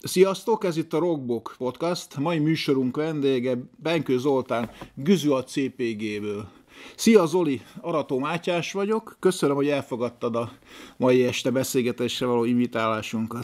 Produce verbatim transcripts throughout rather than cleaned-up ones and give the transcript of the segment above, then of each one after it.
Sziasztok, ez itt a Rockbook Podcast. Mai műsorunk vendége Benkő Zoltán, Güzü a cé pé géből. Szia Zoli, Arató Mátyás vagyok. Köszönöm, hogy elfogadtad a mai este beszélgetésre való invitálásunkat.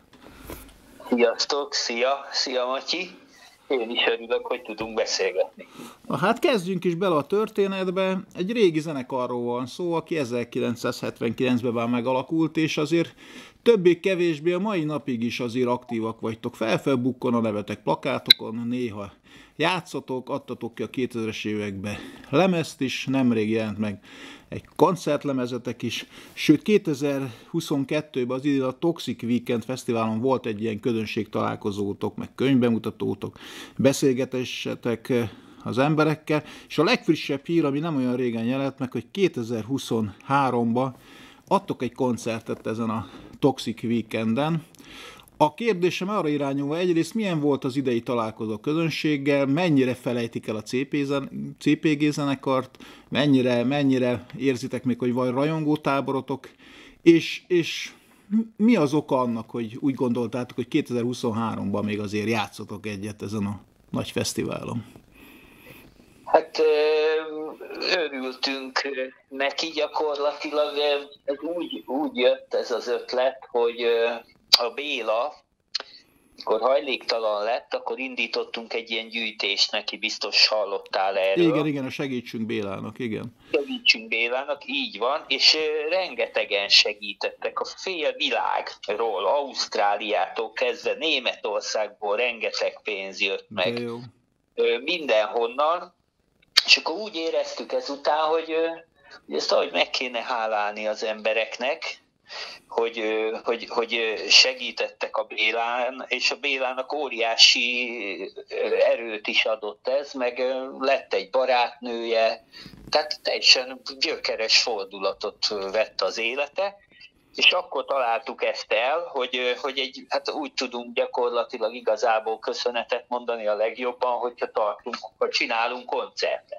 Sziasztok, szia, szia Matyi. Én is örülök, hogy tudunk beszélgetni. Na hát kezdjünk is bele a történetbe. Egy régi zenekarról van szó, aki ezerkilencszázhetvenkilencben már megalakult, és azért többé-kevésbé a mai napig is azért aktívak vagytok. Felfelbukkon a nevetek plakátokon, néha játszotok, adtatok ki a kétezres évekbe lemezt is, nemrég jelent meg egy koncertlemezetek is, sőt kétezer-huszonkettőben az idén a Toxic Weekend Fesztiválon volt egy ilyen közönség találkozótok, meg könyvbemutatótok, beszélgetésetek az emberekkel, és a legfrissebb hír, ami nem olyan régen jelent meg, hogy kétezer-huszonháromban adtok egy koncertet ezen a Toxic Weekenden. A kérdésem arra irányulva, egyrészt milyen volt az idei találkozó a közönséggel, mennyire felejtik el a cé pé gé zenekart, mennyire, mennyire érzitek még, hogy van rajongó táborotok, és, és mi az oka annak, hogy úgy gondoltátok, hogy kétezer-huszonháromban még azért játszotok egyet ezen a nagy fesztiválon? Hát örültünk neki gyakorlatilag, ez úgy, úgy jött ez az ötlet, hogy a Béla, amikor hajléktalan lett, akkor indítottunk egy ilyen gyűjtést neki, biztos hallottál erről. Igen, igen, a Segítsünk Bélának, igen. Segítsünk Bélának, így van, és rengetegen segítettek a fél világról, Ausztráliától kezdve Németországból rengeteg pénz jött meg. Jó. Mindenhonnan, és akkor úgy éreztük ezután, hogy, hogy ezt ahogy meg kéne hálálni az embereknek, hogy, hogy, hogy segítettek a Bélán, és a Bélának óriási erőt is adott ez, meg lett egy barátnője, tehát teljesen gyökeres fordulatot vett az élete, és akkor találtuk ezt el, hogy, hogy egy, hát úgy tudunk gyakorlatilag igazából köszönetet mondani a legjobban, hogyha tartunk, ha csinálunk koncertet.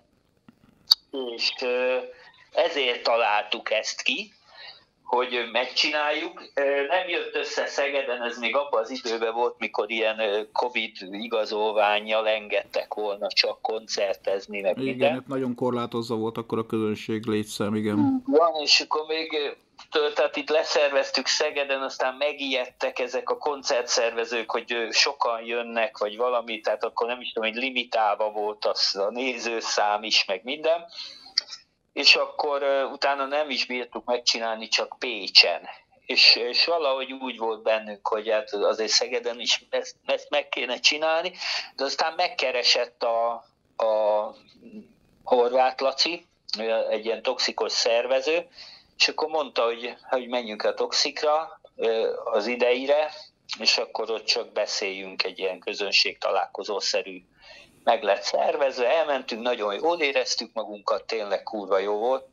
És ezért találtuk ezt ki, hogy megcsináljuk. Nem jött össze Szegeden, ez még abban az időben volt, mikor ilyen Covid igazolvánnyal engedtek volna csak koncertezni, meg igen, minden. Hát nagyon korlátozva volt akkor a közönség létszám, igen. Van, és akkor még tehát itt leszerveztük Szegeden, aztán megijedtek ezek a koncertszervezők, hogy sokan jönnek, vagy valami, tehát akkor nem is tudom, hogy limitálva volt az a nézőszám is, meg minden. És akkor uh, utána nem is bírtuk megcsinálni, csak Pécsen. És, és valahogy úgy volt bennünk, hogy hát azért Szegeden is ezt, ezt meg kéne csinálni, de aztán megkeresett a, a Horváth Laci, egy ilyen toxikos szervező, és akkor mondta, hogy, hogy menjünk a Toxikra az ideire, és akkor ott csak beszéljünk, egy ilyen közönség találkozószerű meg lett szervezve, elmentünk, nagyon jól éreztük magunkat, tényleg kurva jó volt,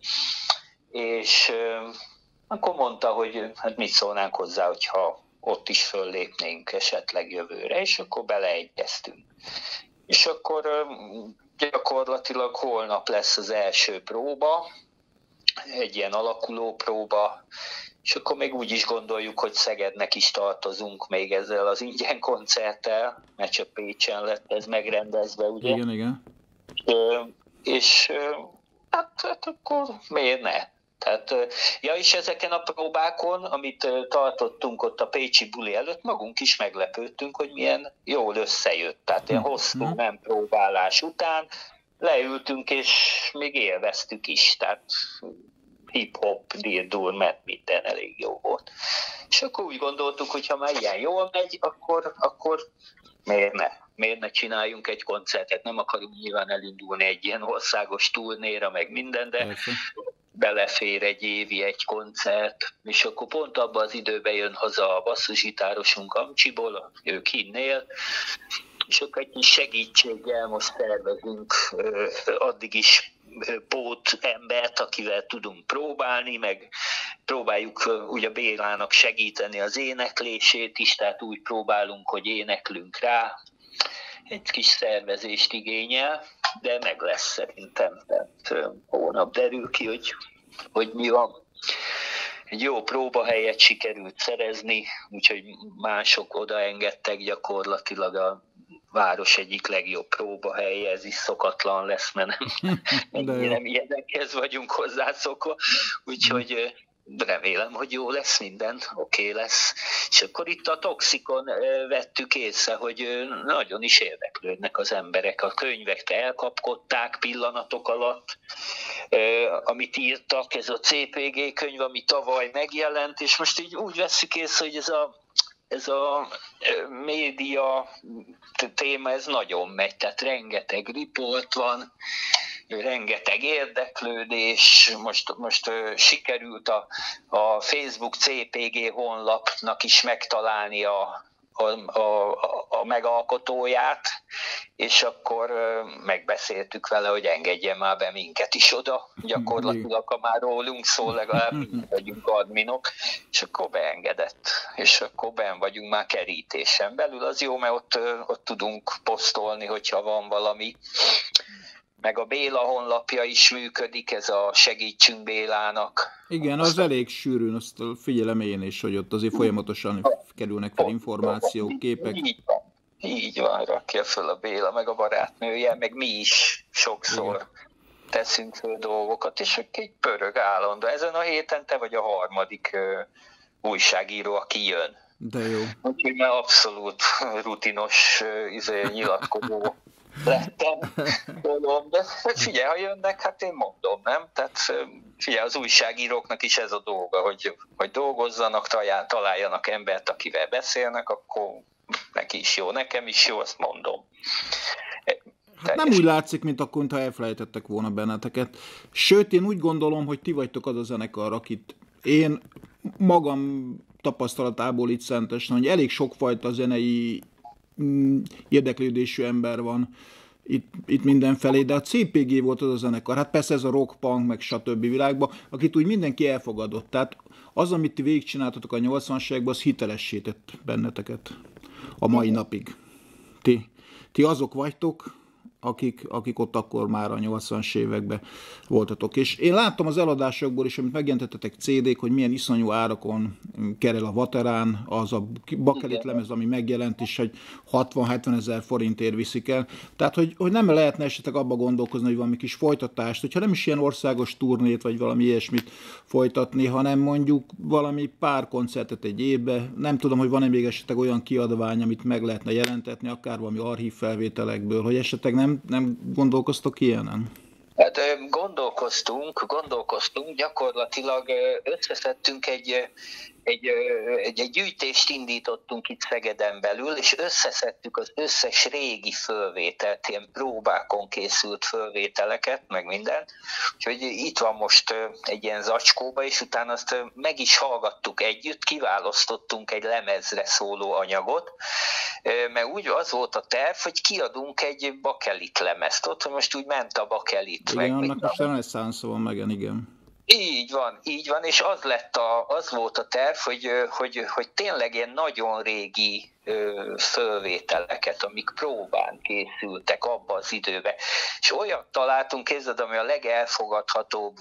és euh, akkor mondta, hogy hát mit szólnánk hozzá, hogyha ott is föllépnénk esetleg jövőre, és akkor beleegyeztünk. És akkor euh, gyakorlatilag holnap lesz az első próba, egy ilyen alakuló próba, és akkor még úgy is gondoljuk, hogy Szegednek is tartozunk még ezzel az ingyen koncerttel, mert csak Pécsen lett ez megrendezve, ugye? Igen, igen. Ö, és hát, hát akkor miért ne? Tehát, ja, és ezeken a próbákon, amit tartottunk ott a pécsi buli előtt, magunk is meglepődtünk, hogy milyen jól összejött. Tehát ilyen hosszú nem próbálás után leültünk, és még élveztük is. Tehát hip-hop, dirdur, mert minden elég jó volt. És akkor úgy gondoltuk, hogy ha már ilyen jól megy, akkor, akkor miért ne? Miért ne csináljunk egy koncertet? Nem akarunk nyilván elindulni egy ilyen országos turnéra, meg minden, de Persze. belefér egy évi egy koncert, és akkor pont abban az időben jön haza a basszusgitárosunk Amcsiból, ő kinnél, és akkor egy segítséggel most szervezünk addig is pót embert, akivel tudunk próbálni, meg próbáljuk ugye Bélának segíteni az éneklését is, tehát úgy próbálunk, hogy éneklünk rá. Egy kis szervezést igényel, de meg lesz szerintem. Tehát hónap derül ki, hogy, hogy mi van. egy jó próbahelyet sikerült szerezni, úgyhogy mások odaengedtek gyakorlatilag a város egyik legjobb próbahelye, ez is szokatlan lesz, mert nem, nem ilyenekhez vagyunk hozzászokva, úgyhogy remélem, hogy jó lesz minden, oké okay lesz. És akkor itt a Toxikon vettük észre, hogy nagyon is érdeklődnek az emberek. A könyveket elkapkodták pillanatok alatt, amit írtak, ez a cé pé gé könyv, ami tavaly megjelent, és most így úgy vesszük észre, hogy ez a ez a média téma, ez nagyon megy, tehát rengeteg riport van, rengeteg érdeklődés, most, most uh, sikerült a, a Facebook cé pé gé honlapnak is megtalálni a, a, a, a megalkotóját, és akkor uh, megbeszéltük vele, hogy engedje már be minket is oda, gyakorlatilag, ha már rólunk szól, legalább mi vagyunk adminok, és akkor beengedett, és akkor benn vagyunk már kerítésen belül, az jó, mert ott, uh, ott tudunk posztolni, hogyha van valami. Meg a Béla honlapja is működik, ez a Segítsünk Bélának. Igen, az Aztán... elég sűrűn, azt figyelem én is, hogy ott azért folyamatosan kerülnek fel információk, képek. Így van, így van, rakja föl a Béla, meg a barátnője, meg mi is sokszor igen. teszünk föl dolgokat, és egy pörög állandó. Ezen a héten te vagy a harmadik uh, újságíró, aki jön. De jó. Úgyhogy már abszolút rutinos uh, izé, nyilatkozó lettem, mondom, de figyelj, ha jönnek, hát én mondom, nem? Tehát figyelj, az újságíróknak is ez a dolga, hogy, hogy dolgozzanak, találjanak embert, akivel beszélnek, akkor neki is jó, nekem is jó, azt mondom. Hát nem úgy látszik, mint akkor, ha elfelejtettek volna benneteket. Sőt, én úgy gondolom, hogy ti vagytok az a zenekar, akit én magam tapasztalatából itt Szentesen, hogy elég sokfajta zenei érdeklődésű ember van itt, itt mindenfelé, de a cé pé gé volt az a zenekar, hát persze ez a rock, punk, meg stb. Világban, akit úgy mindenki elfogadott. Tehát az, amit ti végigcsináltatok a nyolcvanas években, az hitelessé tett benneteket a mai napig. Ti, ti azok vagytok, akik, akik ott akkor már a nyolcvanas években voltatok. És én láttam az eladásokból is, amit megjelentettetek cé dé-k, hogy milyen iszonyú árakon kerel a Vaterán, az a bakelit lemez, ami megjelent is, hogy hatvan-hetven ezer forintért viszik el. Tehát, hogy, hogy nem lehetne esetleg abba gondolkozni, hogy valami kis folytatást, hogyha nem is ilyen országos turnét, vagy valami ilyesmit folytatni, hanem mondjuk valami pár koncertet egy évbe. Nem tudom, hogy van-e még esetleg olyan kiadvány, amit meg lehetne jelentetni, akár valami archív felvételekből, hogy esetleg nem Nem, nem gondolkoztok ilyenen? Hát gondolkoztunk, gondolkoztunk, gyakorlatilag összeszedtünk egy, egy, egy, egy gyűjtést indítottunk itt Szegeden belül, és összeszedtük az összes régi fölvételt, ilyen próbákon készült fölvételeket, meg minden. Úgyhogy itt van most egy ilyen zacskóba, és utána azt meg is hallgattuk együtt, kiválasztottunk egy lemezre szóló anyagot, mert úgy az volt a terv, hogy kiadunk egy bakelit lemezt. Ott most úgy ment a bakelit. Igen, meg, annak most reneszánszó van megen, igen. Így van, így van, és az lett a, az volt a terv, hogy, hogy, hogy tényleg ilyen nagyon régi fölvételeket, amik próbán készültek abban az időben. És olyat találtunk, képzeld, ami a legelfogadhatóbb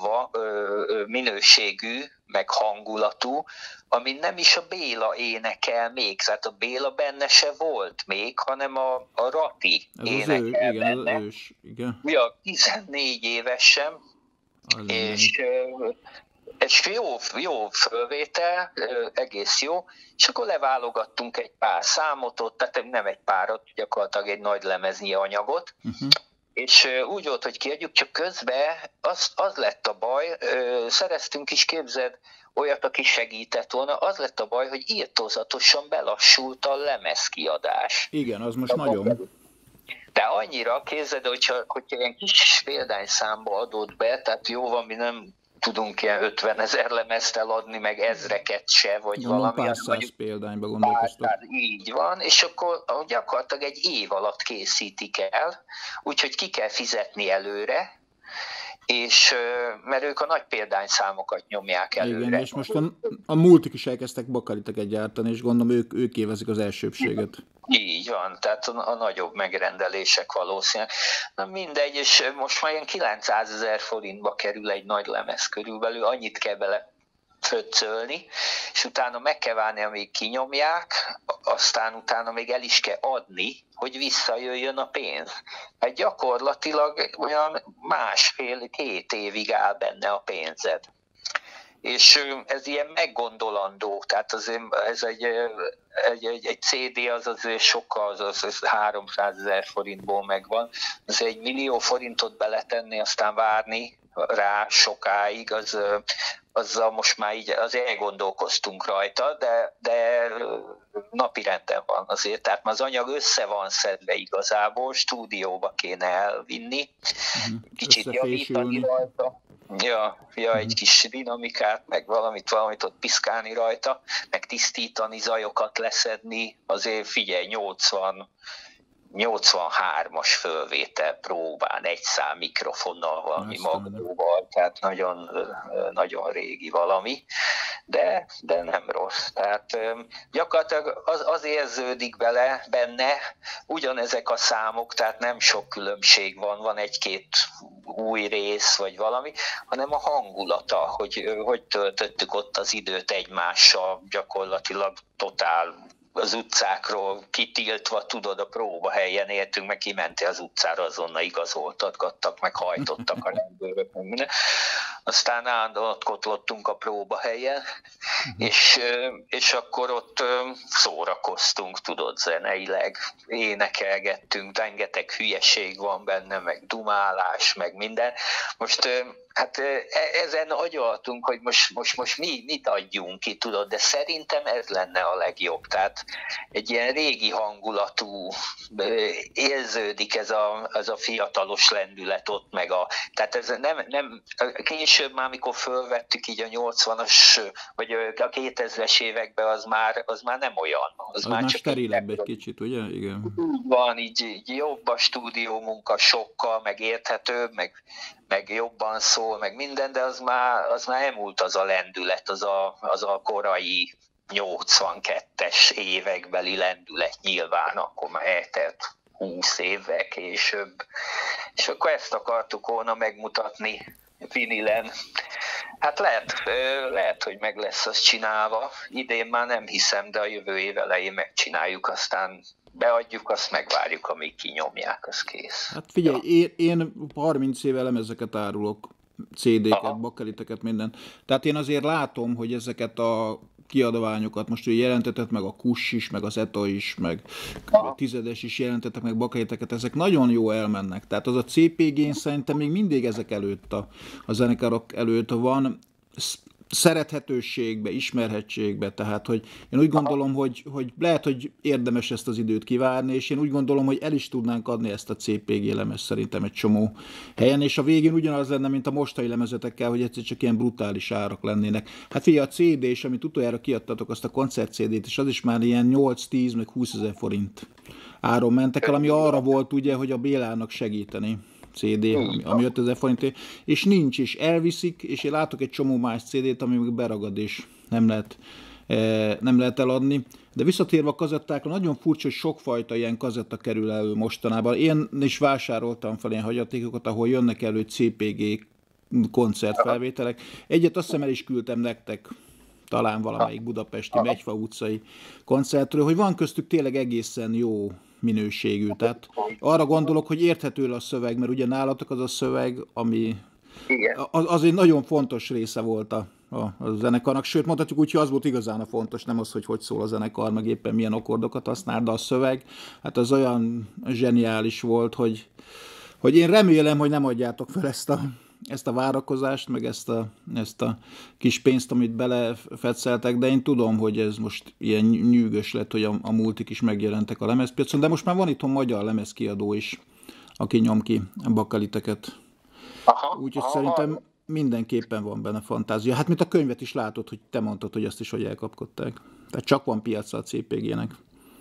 minőségű, meg hangulatú, ami nem is a Béla énekel még, tehát a Béla benne se volt még, hanem a, a Rati ez énekel az ő, igen, benne. Az ős, igen. Ja, tizennégy évesen, az és egy jó, jó fölvétel, egész jó, és akkor leválogattunk egy pár számot ott, tehát nem egy párat, gyakorlatilag egy nagy lemeznyi anyagot, uh-huh. És úgy volt, hogy kiadjuk, csak közben az, az lett a baj, szereztünk is, képzeld, olyat, aki segített volna, az lett a baj, hogy írtózatosan belassult a lemezkiadás. Igen, az most a nagyon... De annyira, képzeld, hogyha, hogyha ilyen kis példányszámba adott be, tehát jó van, mi nem tudunk ilyen ötvenezer lemezt eladni, meg ezreket se, vagy Mondom, valami. Pár száz példányba gondolkoztok. Így van, és akkor gyakorlatilag egy év alatt készítik el, úgyhogy ki kell fizetni előre, és mert ők a nagy példányszámokat nyomják előre. Igen, és most a, a multik is elkezdtek bakaliteket gyártani, és gondolom ők, ők évezik az elsőbséget. Így van, tehát a, a nagyobb megrendelések valószínűleg. Na mindegy, és most már ilyen kilencszázezer forintba kerül egy nagy lemez körülbelül, annyit kell bele föccölni, és utána meg kell várni, amíg kinyomják, aztán utána még el is kell adni, hogy visszajöjjön a pénz. Hát gyakorlatilag olyan másfél-két évig áll benne a pénzed. És ez ilyen meggondolandó, tehát azért ez egy, egy, egy, egy cé dé az azért sokkal, az, az, az háromszázezer forintból megvan, az egy millió forintot beletenni, aztán várni rá sokáig, az, azzal most már így azért elgondolkoztunk rajta, de, de napi renden van azért, tehát az anyag össze van szedve igazából, stúdióba kéne elvinni, kicsit javítani rajta. Ja, ja, egy kis dinamikát, meg valamit, valamit ott piszkálni rajta, meg tisztítani, zajokat leszedni, azért figyelj, nyolcvan, nyolcvanhármas fölvétel próbán, egy szám mikrofonnal, valami magnóval, tehát nagyon, nagyon régi valami, de, de nem rossz. Tehát gyakorlatilag az, az érződik bele benne, ugyanezek a számok, tehát nem sok különbség van, van egy-két új rész, vagy valami, hanem a hangulata, hogy hogy töltöttük ott az időt egymással, gyakorlatilag totál az utcákról kitiltva, tudod, a próbahelyen éltünk, meg kimentél az utcára, azonnal igazoltatgattak, meg hajtottak a rendőrök, meg minden. Aztán állandóan ott kotlottunk a próbahelyen, és, és akkor ott szórakoztunk, tudod, zeneileg, énekelgettünk, rengeteg hülyeség van benne, meg dumálás, meg minden. Most hát ezen agyaltunk, hogy most, most, most mi, mit adjunk ki, tudod, de szerintem ez lenne a legjobb. Tehát egy ilyen régi hangulatú, érződik ez a, ez a fiatalos lendület ott, meg a, tehát ez nem, nem, később már, amikor fölvettük így a nyolcvanas, vagy a kétezres években, az már, az már nem olyan. Az, az már már csak sterilebb egy, egy kicsit, ugye? Igen. Van, így, így jobb a stúdió munka sokkal, meg érthetőbb, meg, meg jobban szól, meg minden, de az már, az már elmúlt az a lendület, az a, az a korai nyolcvankettes évekbeli lendület nyilván, akkor már eltelt húsz évvel később. És akkor ezt akartuk volna megmutatni vinilen. Hát lehet, lehet, hogy meg lesz az csinálva. Idén már nem hiszem, de a jövő év elején megcsináljuk, aztán beadjuk, azt megvárjuk, amíg kinyomják, az kész. Hát figyelj, ja. én, én harminc éve lemezeket árulok, cé dé-ket, bakeliteket, minden. Tehát én azért látom, hogy ezeket a kiadványokat, most ő jelentetett meg a Kuss is, meg az ETA is, meg a tizedes is jelentettek meg bakeliteket, ezek nagyon jó elmennek. Tehát az a cé pé gén szerintem még mindig ezek előtt, a, a zenekarok előtt van, szerethetőségbe, ismerhetségbe, tehát hogy én úgy gondolom, hogy, hogy lehet, hogy érdemes ezt az időt kivárni, és én úgy gondolom, hogy el is tudnánk adni ezt a cé pé gé lemez szerintem egy csomó helyen, és a végén ugyanaz lenne, mint a mostani lemezetekkel, hogy egyszer csak ilyen brutális árak lennének. Hát figyelj, a cé dé is, amit utoljára kiadtatok, azt a koncert cé dét, és az is már ilyen nyolc-tíz, meg húszezer forint áron mentek el, ami arra volt ugye, hogy a Bélának segíteni. cé dé, ami, ami ötezer forint, és nincs, és elviszik, és én látok egy csomó más cé dét, ami meg beragad, és nem lehet, e, nem lehet eladni. De visszatérve a kazettákra, nagyon furcsa, hogy sokfajta ilyen kazetta kerül elő mostanában. Én is vásároltam fel ilyen hagyatékokat, ahol jönnek elő cé pé gé koncertfelvételek. Egyet azt hiszem el is küldtem nektek, talán valamelyik budapesti Megyfa utcai koncertről, hogy van köztük tényleg egészen jó minőségű. Tehát arra gondolok, hogy érthető a szöveg, mert ugye nálatok az a szöveg, ami az, az egy nagyon fontos része volt a, a, a zenekarnak, sőt mondhatjuk úgy, hogy az volt igazán a fontos, nem az, hogy hogy szól a zenekar, meg éppen milyen akkordokat használ, de a szöveg, hát az olyan zseniális volt, hogy, hogy én remélem, hogy nem adjátok fel ezt a ezt a várakozást, meg ezt a, ezt a kis pénzt, amit belefetszeltek, de én tudom, hogy ez most ilyen nyűgös lett, hogy a, a multik is megjelentek a lemezpiacon, de most már van itthon magyar lemezkiadó is, aki nyom ki a bakeliteket. Úgyhogy szerintem mindenképpen van benne fantázia. Hát mint a könyvet is látod, hogy te mondtad, hogy azt is hogy elkapkodták. Tehát csak van piaca a cé pé gének.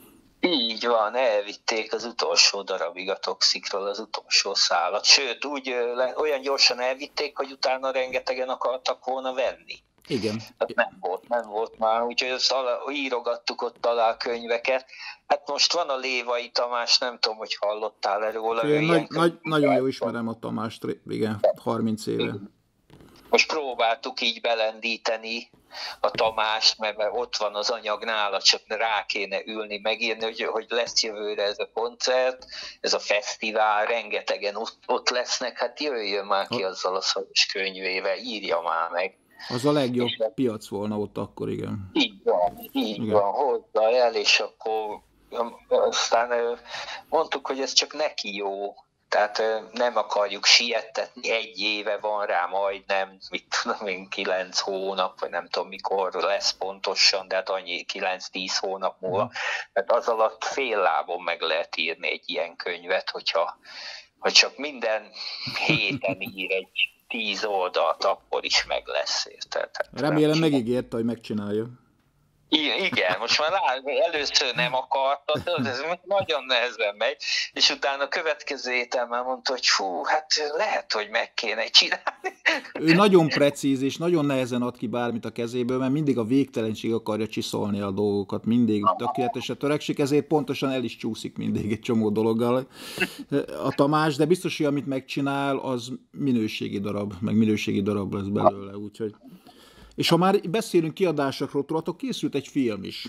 Így van, elvitték az utolsó darabig a Toxicról az utolsó szálat. Sőt, úgy olyan gyorsan elvitték, hogy utána rengetegen akartak volna venni. Igen. Tehát nem volt, nem volt már, úgyhogy azt írogattuk ott alá a könyveket. Hát most van a Lévai Tamás, nem tudom, hogy hallottál erről. Nagy, nagy, nagyon jó ismerem a Tamást, igen, harminc éve. most próbáltuk így belendíteni a Tamást, mert ott van az anyag nála, csak rá kéne ülni, megírni, hogy, hogy lesz jövőre ez a koncert, ez a fesztivál, rengetegen ott, ott lesznek, hát jöjjön már ki azzal a szoros könyvével, írja már meg. Az a legjobb és piac volna ott akkor, igen. Így van, így igen. van, hozza el, és akkor aztán mondtuk, hogy ez csak neki jó. Tehát nem akarjuk siettetni, egy éve van rá majdnem, mit tudom én, kilenc hónap, vagy nem tudom mikor lesz pontosan, de hát annyi kilenc-tíz hónap múlva. Tehát az alatt fél lábon meg lehet írni egy ilyen könyvet, hogyha, hogy csak minden héten ír egy tíz oldalt, akkor is meg lesz, érted? Remélem megígérte, hogy megcsinálja. I- igen, most már lá, először nem akartad, ez nagyon nehezen megy, és utána a következő héten már mondta, hogy fú, hát lehet, hogy meg kéne csinálni. Ő nagyon precíz, és nagyon nehezen ad ki bármit a kezéből, mert mindig a végtelenség akarja csiszolni a dolgokat, mindig tökéletesen törekszik, ezért pontosan el is csúszik mindig egy csomó dologgal a Tamás, de biztos, hogy amit megcsinál, az minőségi darab, meg minőségi darab lesz belőle, úgyhogy... És ha már beszélünk kiadásokról, tudjátok, készült egy film is,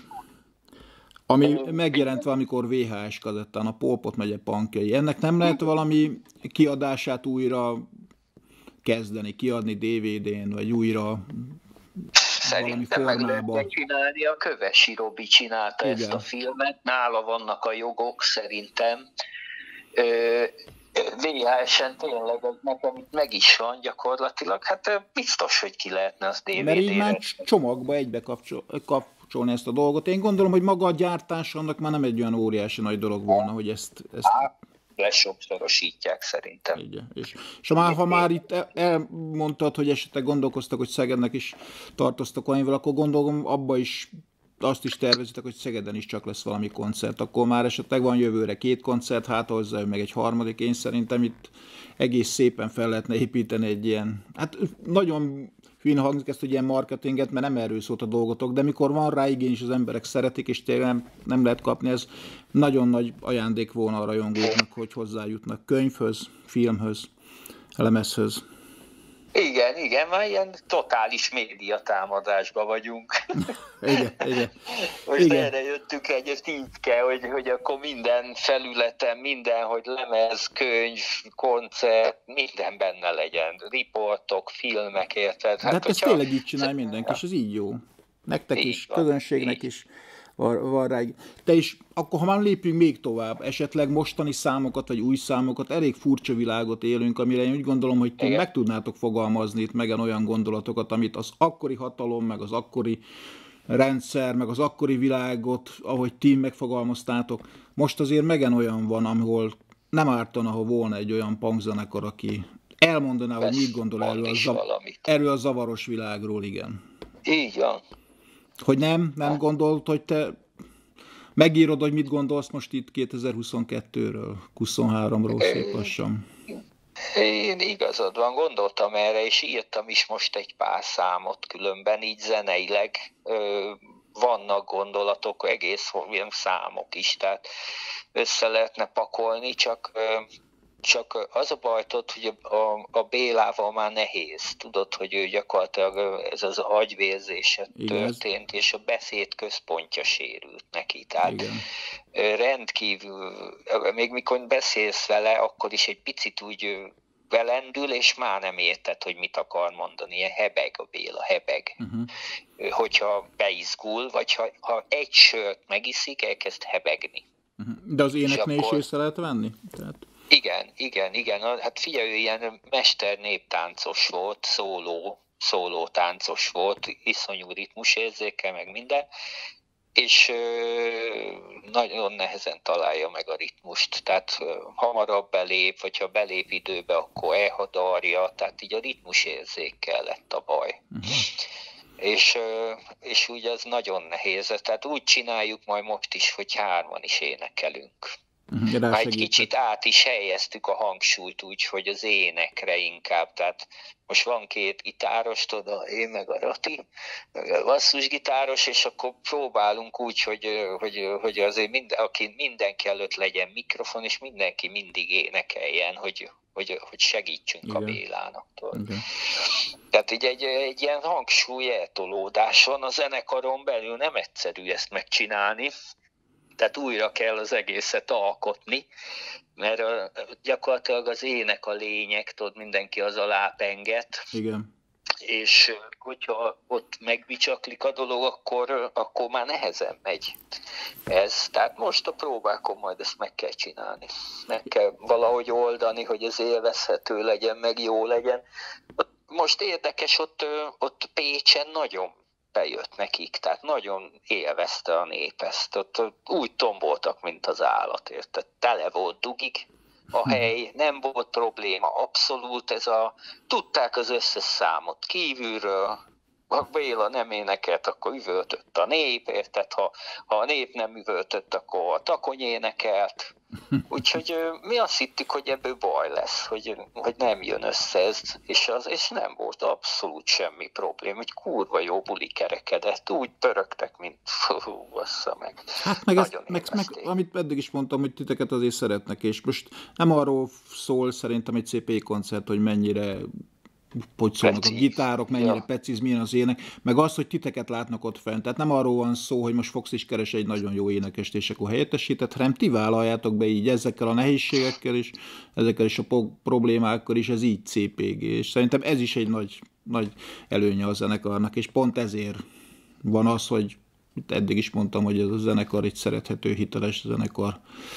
ami megjelent valamikor vé há es kazettán, a Pol Pot megye punkjai. Ennek nem lehet valami kiadását újra kezdeni, kiadni dé vé dén, vagy újra Szerintem meg lehetne csinálni, a Kövesi Robi csinálta igen. ezt a filmet, nála vannak a jogok szerintem. Ö, vé há esen tényleg nekem itt meg is van gyakorlatilag, hát biztos, hogy ki lehetne az dé vé dére. Mert így már csomagba egybe kapcsol, kapcsolni ezt a dolgot. Én gondolom, hogy maga a gyártás annak már nem egy olyan óriási nagy dolog volna, hogy ezt... ezt... Á, lesokszorosítják szerintem. Igen. És, és már, ha már itt elmondtad, hogy esetleg gondolkoztak, hogy Szegednek is tartoztak valamivel, akkor gondolom abba is azt is tervezitek, hogy Szegeden is csak lesz valami koncert, akkor már esetleg van jövőre két koncert, hát hozzá meg egy harmadik. Én szerintem itt egész szépen fel lehetne építeni egy ilyen, hát nagyon hülyén hangzik ezt, hogy ilyen marketinget, mert nem erről szólt a dolgotok, de mikor van rá igény, és az emberek szeretik, és tényleg nem, nem lehet kapni, ez nagyon nagy ajándék volna a rajongóknak, hogy hozzájutnak könyvhöz, filmhöz, lemezhöz. Igen, igen, már ilyen totális médiatámadásban vagyunk. Igen, igen. Most igen. Erre jöttünk egy, ezt így kell, hogy, hogy akkor minden felületen, minden, hogy lemez, könyv, koncert, minden benne legyen. Riportok, filmek, érted? Hát, hát ezt tényleg így csinálj mindenki, és ez így jó. Nektek így is, van, közönségnek így. is. Van, van rá. Te is, akkor ha már lépjünk még tovább, esetleg mostani számokat, vagy új számokat, elég furcsa világot élünk, amire én úgy gondolom, hogy ti meg tudnátok fogalmazni itt megen olyan gondolatokat, amit az akkori hatalom, meg az akkori rendszer, meg az akkori világot, ahogy ti megfogalmaztátok, most azért megen olyan van, ahol nem ártana, ha volna egy olyan punkzenekar, aki elmondaná, hogy mit gondol erről a, zav- erről a zavaros világról, igen. Így van. Hogy nem, nem gondolt, hogy te megírod, hogy mit gondolsz most itt kétezer-huszonkettőről, huszonháromról szép lassan. Én igazad van, gondoltam erre, és írtam is most egy pár számot, különben így zeneileg ö, vannak gondolatok, egész olyan számok is, tehát össze lehetne pakolni, csak... Ö, Csak az a baj, tudod, hogy a, a Bélával már nehéz. Tudod, hogy ő gyakorlatilag ez az agyvérzése történt, és a beszéd központja sérült neki. Tehát igen. Rendkívül, még mikor beszélsz vele, akkor is egy picit úgy velendül, és már nem érted, hogy mit akar mondani. Ilyen hebeg a Béla, hebeg. Uh-huh. Hogyha beizgul, vagy ha, ha egy sört megiszik, elkezd hebegni. Uh-huh. De az éneknél is észre lehet venni? Tehát... Igen, igen, igen. Hát figyelj, ő ilyen mester néptáncos volt, szóló, szóló táncos volt, iszonyú ritmusérzéke, meg minden, és ö, nagyon nehezen találja meg a ritmust. Tehát ö, hamarabb belép, vagy ha belép időbe, akkor elhadarja, tehát így a ritmusérzékkel lett a baj. Uh-huh. És, ö, és úgy az nagyon nehéz. Tehát úgy csináljuk majd most is, hogy hárman is énekelünk. Már egy kicsit át is helyeztük a hangsúlyt úgy, hogy az énekre inkább, tehát most van két gitáros, tudod, én meg a Rati, meg a basszusgitáros, és akkor próbálunk úgy, hogy, hogy, hogy azért minden, aki mindenki előtt legyen mikrofon, és mindenki mindig énekeljen, hogy hogy, hogy segítsünk Igen. a Bélának. Igen. Tehát így egy, egy ilyen hangsúly eltolódás van a zenekaron belül, nem egyszerű ezt megcsinálni, tehát újra kell az egészet alkotni, mert gyakorlatilag az ének a lényeg, tudod, mindenki az alá penget. Igen. És hogyha ott megbicsaklik a dolog, akkor, akkor már nehezen megy ez. Tehát most a próbákon majd ezt meg kell csinálni. Meg kell valahogy oldani, hogy ez élvezhető legyen, meg jó legyen. Most érdekes, ott, ott Pécsen nagyon bejött nekik, tehát nagyon élvezte a nép ezt. Ott úgy tomboltak, mint az állat, érted? Tele volt dugig a hely, nem volt probléma, abszolút ez a... Tudták az összes számot kívülről, ha Béla nem énekelt, akkor üvöltött a nép, érted? Ha, ha a nép nem üvöltött, akkor a takony énekelt. Úgyhogy mi azt hittük, hogy ebből baj lesz, hogy, hogy nem jön össze ez, és, az, és nem volt abszolút semmi probléma, hogy kurva jó buli kerekedett, úgy pörögtek, mint fú, bassza meg. Hát meg, ezt, meg, meg, amit eddig is mondtam, hogy titeket azért szeretnek, és most nem arról szól szerintem egy cé pé koncert, hogy mennyire hogy szólnak Precíz. A gitárok, mennyire ja. precíz, milyen az ének, meg az, hogy titeket látnak ott fent. Tehát nem arról van szó, hogy most Fox is keres egy nagyon jó énekest, és akkor helyettesített, hanem ti vállaljátok be így ezekkel a nehézségekkel is, ezekkel is a problémákkal is, ez így cé pé gé. És szerintem ez is egy nagy, nagy előnye a zenekarnak, és pont ezért van az, hogy eddig is mondtam, hogy ez a zenekar egy szerethető, hiteles zenekar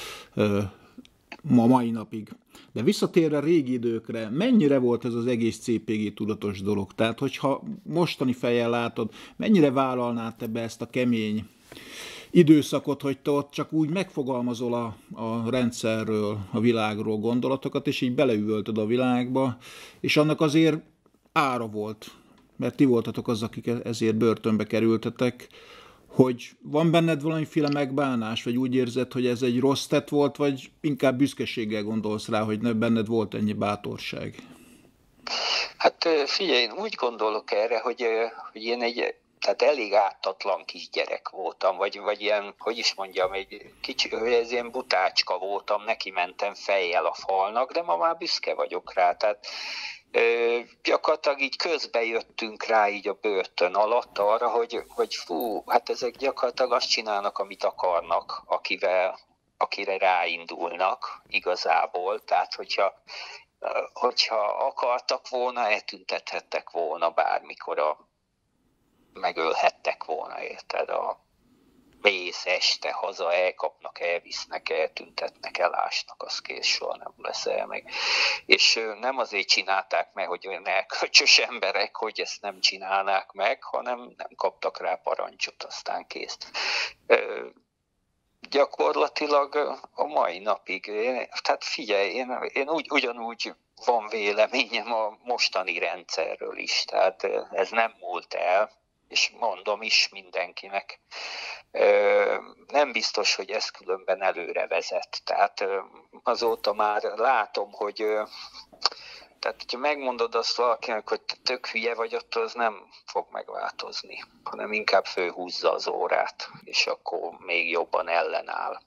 ma mai napig. De visszatérve régi időkre, mennyire volt ez az egész cé pé gé tudatos dolog? Tehát, hogyha mostani fejjel látod, mennyire vállalnád te be ezt a kemény időszakot, hogy te ott csak úgy megfogalmazol a, a rendszerről, a világról gondolatokat, és így beleüvöltöd a világba, és annak azért ára volt, mert ti voltatok az, akik ezért börtönbe kerültetek, hogy van benned valamiféle megbánás, vagy úgy érzed, hogy ez egy rossz tett volt, vagy inkább büszkeséggel gondolsz rá, hogy benned volt ennyi bátorság? Hát figyelj, én úgy gondolok erre, hogy, hogy én egy tehát elég ártatlan kisgyerek voltam, vagy, vagy ilyen, hogy is mondjam, egy kicsi, hogy ez ilyen butácska voltam, neki mentem fejjel a falnak, de ma már büszke vagyok rá, tehát Ö, gyakorlatilag így közbe jöttünk rá így a börtön alatt arra, hogy, hogy fú, hát ezek gyakorlatilag azt csinálnak, amit akarnak, akivel, akire ráindulnak igazából. Tehát, hogyha, hogyha akartak volna, eltüntethettek volna bármikor, a, megölhettek volna, érted? A mész este haza, elkapnak, elvisznek, eltüntetnek, elásnak, az kész, soha nem leszel meg. És nem azért csinálták meg, hogy olyan elkölcsös emberek, hogy ezt nem csinálnák meg, hanem nem kaptak rá parancsot, aztán kész. Gyakorlatilag a mai napig, tehát figyelj, én, én úgy, ugyanúgy van véleményem a mostani rendszerről is, tehát ez nem múlt el, és mondom is mindenkinek. Nem biztos, hogy ez különben előre vezet. Tehát azóta már látom, hogy tehát, hogyha megmondod azt valakinek, hogy te tök hülye vagy, attól az nem fog megváltozni, hanem inkább fölhúzza az órát, és akkor még jobban ellenáll.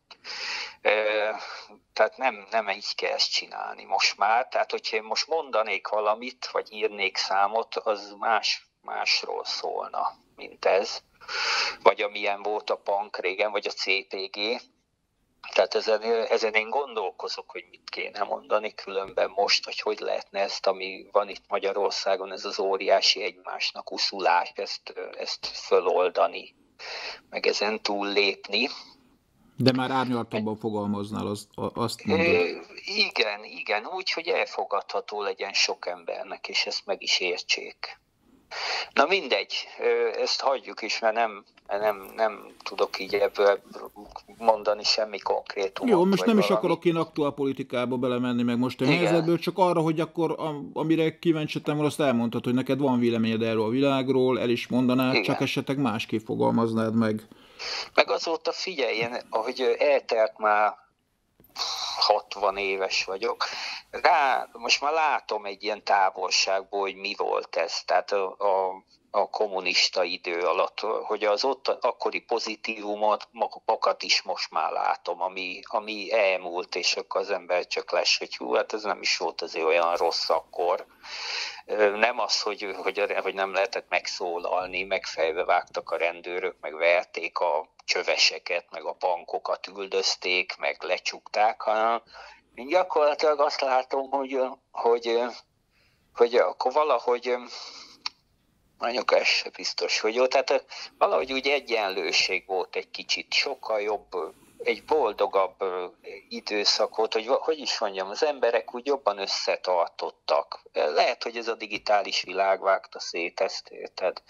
Tehát nem, nem így kell ezt csinálni most már. Tehát, hogyha én most mondanék valamit, vagy írnék számot, az más másról szólna, mint ez, vagy amilyen volt a punk régen, vagy a cé pé gé. Tehát ezen, ezen én gondolkozok, hogy mit kéne mondani különben most, hogy hogy lehetne ezt, ami van itt Magyarországon, ez az óriási egymásnak uszulás, ezt, ezt föloldani, meg ezen túl lépni. De már árnyaltabban fogalmaznál, azt, azt mondod. É, igen, igen, úgy, hogy elfogadható legyen sok embernek, és ezt meg is értsék. Na mindegy, ezt hagyjuk is, mert nem, nem, nem tudok így ebből mondani semmi konkrétumot. Jó, most nem valami. is akarok én aktuál politikába belemenni, meg most a helyzetből, csak arra, hogy akkor amire kíváncsitam, azt elmondtad, hogy neked van véleményed erről a világról, el is mondanád, igen. Csak esetleg másképp fogalmaznád meg. Meg azóta figyeljen, ahogy eltelt már hatvan éves vagyok, rá, most már látom egy ilyen távolságból, hogy mi volt ez. Tehát a, a a kommunista idő alatt, hogy az ott akkori pozitívumokat is most már látom, ami, ami elmúlt, és akkor az ember csak lesz, hogy hú, hát ez nem is volt azért olyan rossz akkor. Nem az, hogy, hogy, hogy nem lehetett megszólalni, meg fejbe vágtak a rendőrök, meg verték a csöveseket, meg a bankokat üldözték, meg lecsukták, hanem én gyakorlatilag azt látom, hogy, hogy, hogy akkor valahogy, mondjuk ez se biztos, hogy jó, tehát valahogy úgy egyenlőség volt egy kicsit, sokkal jobb, egy boldogabb időszak volt, hogy hogy is mondjam, az emberek úgy jobban összetartottak. Lehet, hogy ez a digitális világ vágta szét ezt, érted?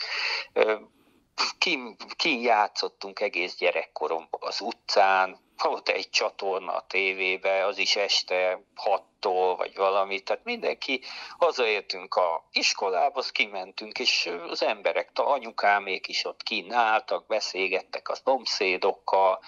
Ki, ki játszottunk egész gyerekkoromban az utcán, volt egy csatorna a tévébe, az is este hattól, vagy valami, tehát mindenki, hazaértünk a iskolába, azt kimentünk, és az emberek, a anyukámék is ott kínáltak, beszélgettek a szomszédokkal.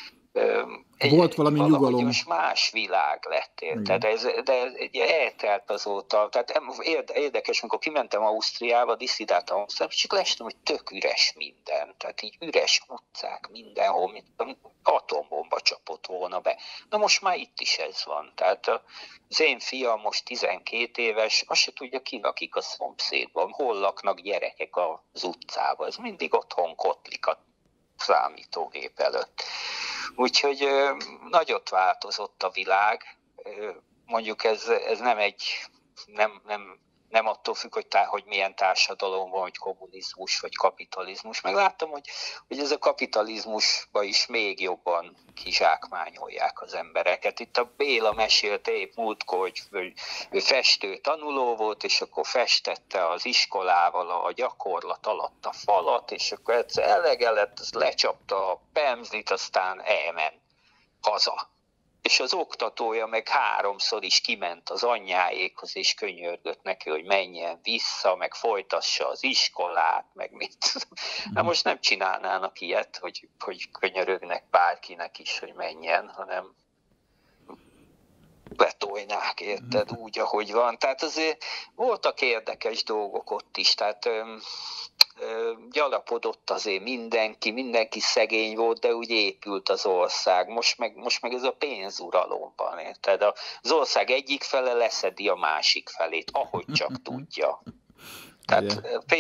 Volt valami nyugalom. Most más világ lett, érted? Ez, de eltelt azóta. Tehát érdekes, amikor kimentem Ausztriába, disszidáltam Ausztriába, csak lestem, hogy tök üres minden. Tehát így üres utcák mindenhol, mint atombomba csapott volna be. Na most már itt is ez van. Tehát az én fiam most tizenkét éves, azt se tudja, ki lakik a szomszédban, hol laknak gyerekek az utcában. Ez mindig otthon kotlik a számítógép előtt. Úgyhogy nagyot változott a világ, mondjuk ez, ez nem egy, nem, nem, nem attól függ, hogy, tá, hogy milyen társadalom van, hogy kommunizmus vagy kapitalizmus. Meg láttam, hogy, hogy ez a kapitalizmusba is még jobban kizsákmányolják az embereket. Itt a Béla mesélte épp múltkor, hogy ő festő tanuló volt, és akkor festette az iskolával a gyakorlat alatt a falat, és akkor egyszer elege lett, az lecsapta a pemzlit, aztán elment haza. És az oktatója meg háromszor is kiment az anyjáékhoz, és könyörgött neki, hogy menjen vissza, meg folytassa az iskolát, meg mit. Na most nem csinálnának ilyet, hogy, hogy könyörögnek bárkinek is, hogy menjen, hanem betolnák, érted, úgy, ahogy van. Tehát azért voltak érdekes dolgok ott is, tehát öm, öm, gyalapodott azért mindenki, mindenki szegény volt, de úgy épült az ország. Most meg, most meg ez a pénzuralom van, érted? Az ország egyik fele leszedi a másik felét, ahogy csak tudja. Tehát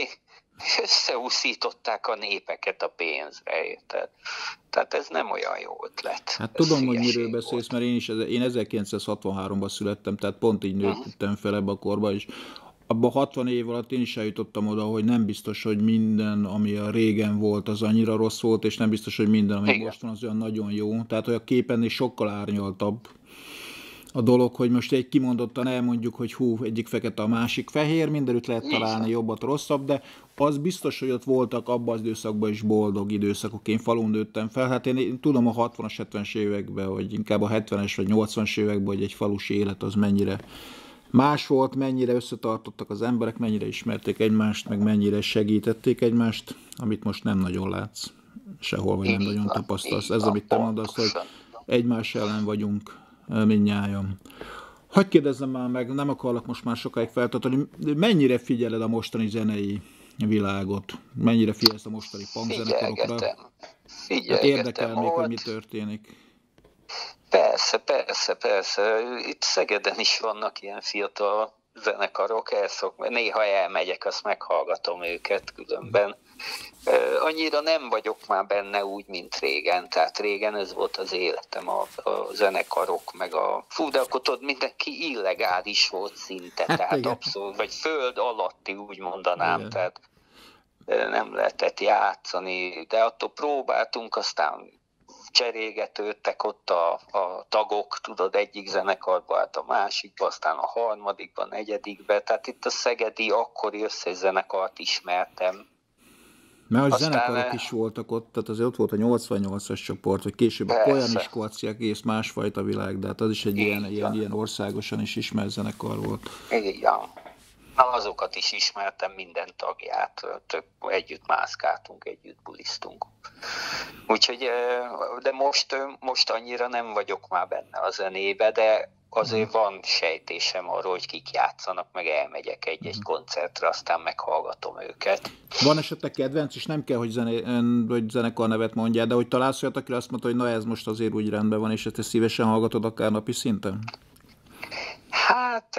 összeúszították a népeket a pénzre, érted? Tehát ez nem olyan jó ötlet. Hát tudom, hogy miről beszélsz, mert én is én ezerkilencszázhatvanháromban születtem, tehát pont így nőttem fel ebbe a korba, és abban a hatvan év alatt én is eljutottam oda, hogy nem biztos, hogy minden, ami a régen volt, az annyira rossz volt, és nem biztos, hogy minden, ami Igen. most van, az olyan nagyon jó. Tehát, hogy a képen is sokkal árnyaltabb a dolog, hogy most egy kimondottan elmondjuk, hogy hú, egyik fekete, a másik fehér, mindenütt lehet találni jobbat, rosszabb, de az biztos, hogy ott voltak abban az időszakban is boldog időszakok. Én falun nőttem fel, hát én, én tudom a hatvanas, hetvenes években, hogy inkább a hetvenes vagy nyolcvanas években, hogy egy falusi élet az mennyire más volt, mennyire összetartottak az emberek, mennyire ismerték egymást, meg mennyire segítették egymást, amit most nem nagyon látsz sehol, vagy nem nagyon tapasztalsz. Ez, amit te mondasz, hogy egymás ellen vagyunk mindnyájan. Hadd kérdezzem már meg, nem akarlak most már sokáig feltartani, mennyire figyeled a mostani zenei világot? Mennyire figyelsz a mostani punkzenekarokra? Hát érdekel még, hogy mi történik. Persze, persze, persze. Itt Szegeden is vannak ilyen fiatal zenekarok, elszok, néha elmegyek, azt meghallgatom őket különben. Annyira nem vagyok már benne úgy, mint régen, tehát régen ez volt az életem, a, a zenekarok, meg a... Fú, de akkor tudod, mindenki illegális volt szinte, hát tehát igen. Abszolút, vagy föld alatti, úgy mondanám, igen. Tehát nem lehetett játszani, de attól próbáltunk, aztán cserélgetődtek ott a, a tagok, tudod, egyik zenekarba állt a másikba, aztán a harmadikba, negyedikbe, tehát itt a szegedi akkori összezenekart ismertem. Mert a zenekarok is voltak ott, tehát azért ott volt a nyolcvannyolcas csoport, vagy később a Polyaniskvaci, egész másfajta világ, de hát az is egy ilyen, ilyen, ilyen országosan is ismert zenekar volt. Igen. Na, azokat is ismertem, minden tagját, tök, együtt mászkáltunk, együtt bulisztunk. Úgyhogy, de most, most annyira nem vagyok már benne a zenébe, de azért van sejtésem arról, hogy kik játszanak, meg elmegyek egy-egy koncertre, aztán meghallgatom őket. Van esetleg kedvenc, és nem kell, hogy, zené, hogy zenekar nevet mondjál, de hogy találsz olyat, akire azt mondta, hogy na ez most azért úgy rendben van, és ezt szívesen hallgatod akár napi szinten? Hát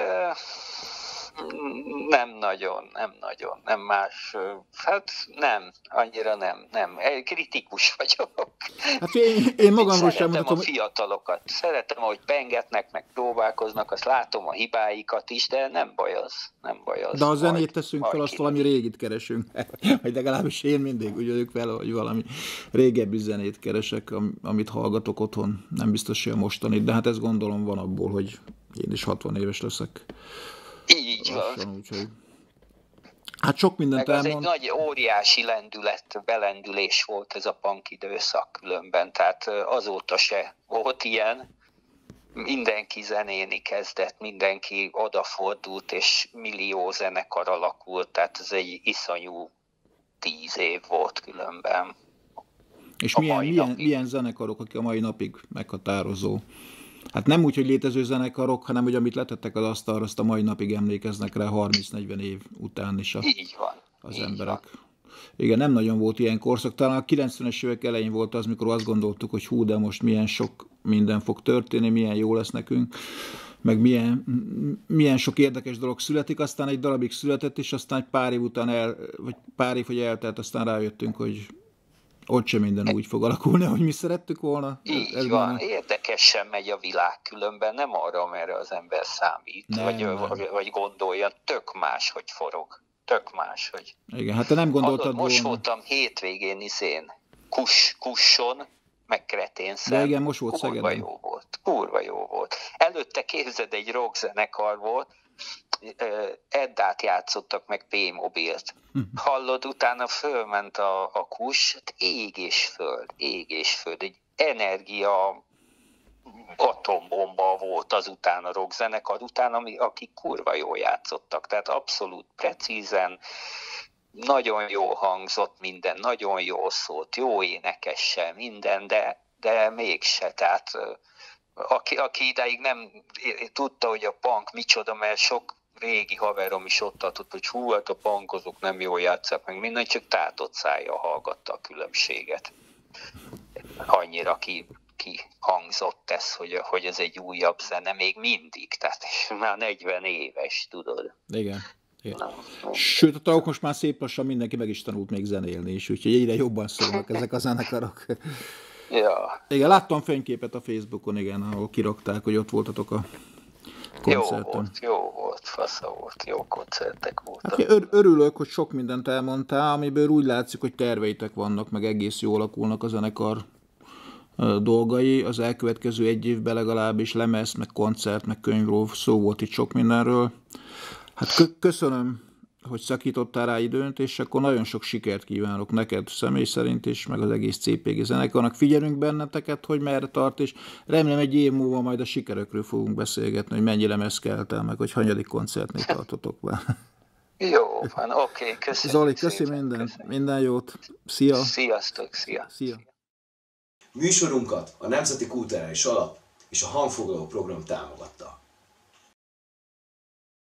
nem nagyon, nem nagyon, nem más, hát nem, annyira nem, nem, kritikus vagyok. Hát én, én magamról sem mondhatom. Szeretem a fiatalokat, szeretem, ahogy pengetnek, meg próbálkoznak, azt látom a hibáikat is, de nem baj az, nem baj az. De ha zenét teszünk fel, azt valami régit keresünk, vagy legalábbis én mindig úgy vagyok vele, hogy valami régebbi zenét keresek, amit hallgatok otthon, nem biztos, hogy a mostanit, de hát ezt gondolom van abból, hogy én is hatvan éves leszek. Így van. Lassan, úgyhogy... Hát sok mindent meg az elmond. egy nagy óriási lendület, belendülés volt ez a punk időszak különben, tehát azóta se volt ilyen. Mindenki zenéni kezdett, mindenki odafordult, és millió zenekar alakult, tehát ez egy iszonyú tíz év volt különben. És milyen, milyen, milyen zenekarok, akik a mai napig meghatározó? Hát nem úgy, hogy létező zenekarok, hanem hogy amit letettek az asztalra, azt a mai napig emlékeznek rá harminc-negyven év után is a, így van, az így emberek. Van. Igen, nem nagyon volt ilyen korszak. Talán a kilencvenes évek elején volt az, mikor azt gondoltuk, hogy hú, de most milyen sok minden fog történni, milyen jó lesz nekünk, meg milyen, milyen sok érdekes dolog születik, aztán egy darabig született, és aztán egy pár év után, el, vagy pár év, hogy eltelt, aztán rájöttünk, hogy ott sem minden úgy fog alakulni, ahogy mi szerettük volna. Így ez van, benne. Érdekesen megy a világ különben, nem arra, amerre az ember számít, nem, vagy, nem. Vagy, vagy gondolja, tök más, hogy forog. Tök más, hogy... Igen, hát te nem gondoltad Adod, most volna. voltam hétvégén izén, kus, kusson, meg Kreténszen. De igen, most volt Kurva Szegeden. jó volt, kurva jó volt. Előtte képzeld, egy rockzenekar volt, Eddát játszottak, meg P-mobilt. Hallod, utána fölment a, a kus, hát ég és föld, ég és föld. Egy energia atombomba volt azután a rockzenekar után, ami, akik kurva jól játszottak. Tehát abszolút precízen, nagyon jól hangzott minden, nagyon jól szólt, jó énekessel minden, de, de mégse. Tehát aki, aki idáig nem tudta, hogy a punk micsoda, mert sok régi haverom is ott adott, hogy hú, hát a punkozók nem jól játszák meg minden, csak tátott szájjal hallgatta a különbséget. Annyira ki, ki hangzott ez, hogy, hogy ez egy újabb zene, még mindig, tehát már negyven éves, tudod. Igen. Igen. Na, sőt, a tagok most már szép lassan mindenki meg is tanult még zenélni is, úgyhogy egyre jobban szólnak ezek a zenekarok. Ja. Igen, láttam fényképet a Facebookon, igen, ahol kirakták, hogy ott voltatok a koncerten. Jó volt, jó volt, fasza volt, jó koncertek voltak. Hát, ör- örülök, hogy sok mindent elmondtál, amiből úgy látszik, hogy terveitek vannak, meg egész jól alakulnak a zenekar dolgai. Az elkövetkező egy évben legalábbis lemez, meg koncert, meg könyvről szó volt itt sok mindenről. Hát kö- köszönöm, hogy szakítottál rá időnt, és akkor nagyon sok sikert kívánok neked személy szerint is, meg az egész cé pé gé zenekarnak. Figyelünk benneteket, hogy merre tart, és remélem egy év múlva majd a sikerekről fogunk beszélgetni, hogy mennyi lemez kelt el, meg hogy hanyadik koncertnél tartotok be. Jó van, oké, okay, köszönöm. Zoli, köszi mindent, köszönöm. Minden jót. Szia! Sziasztok, szia! Szia! Műsorunkat a Nemzeti Kulturális Alap és a Hangfoglaló Program támogatta.